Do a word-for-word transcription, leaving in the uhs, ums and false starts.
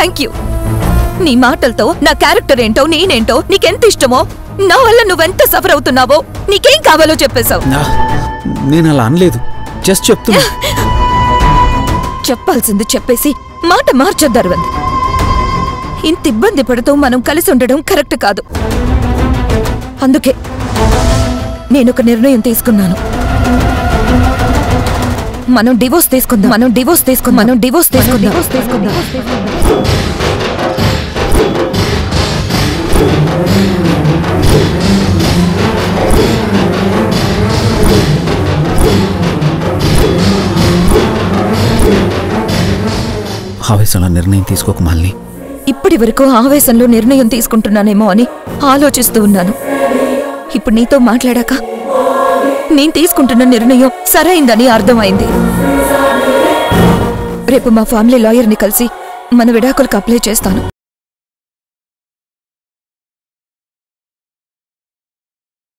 Thank you. నీ మాటలతో నా క్యారెక్టర్ ఏంటో నేనేంటో నీకెంత ఇష్టమో నా వల్ల నువ్వెంత సఫర్ అవుతున్నావో నీకేం కావాలో చెప్పేశావు. నేను అలా అనలేదు, జస్ట్ చెప్తున్నా. చెప్పాల్సింది చెప్పేసి మాట మార్చొద్దు అరవింద్. ఇంత ఇబ్బంది పడుతూ మనం కలిసి ఉండడం కరెక్ట్ కాదు. అందుకే నేనొక నిర్ణయం తీసుకున్నాను. మనం డివోర్స్ తీసుకుందాం మనం డివోర్స్ తీసుకుందాం మనం డివోర్స్ తీసుకుందాం డివోర్స్ తీసుకుందాం ఆవేశంలో నిర్ణయం తీసుకోక మాలిని. ఇప్పటి వరకు ఆవేశంలో నిర్ణయం తీసుకుంటున్నానేమో అని ఆలోచిస్తూ ఉన్నాను. ఇప్పుడు నీతో మాట్లాడాక నేను తీసుకుంటున్న నిర్ణయం సరైందని అర్థమైంది. రేపు మా ఫ్యామిలీ లాయర్ని కలిసి మన విడాకులకు అప్లై చేస్తాను.